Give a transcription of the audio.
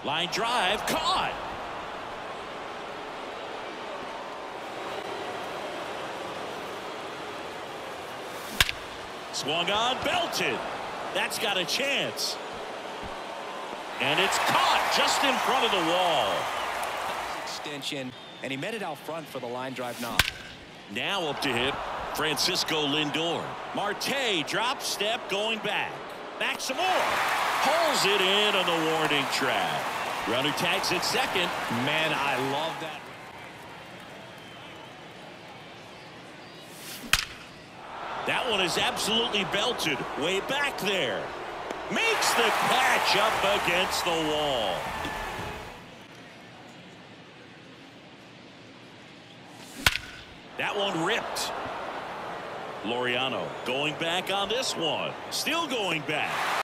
Line drive, caught. Swung on, belted. That's got a chance. And it's caught just in front of the wall. Extension, and he met it out front for the line drive knock. Now up to hit, Francisco Lindor. Marte drop step going back. Back some more. Pulls it in on the warning track. Runner tags at second. Man, I love that. That one is absolutely belted. Way back there. Makes the catch up against the wall. That one ripped. Laureano going back on this one. Still going back.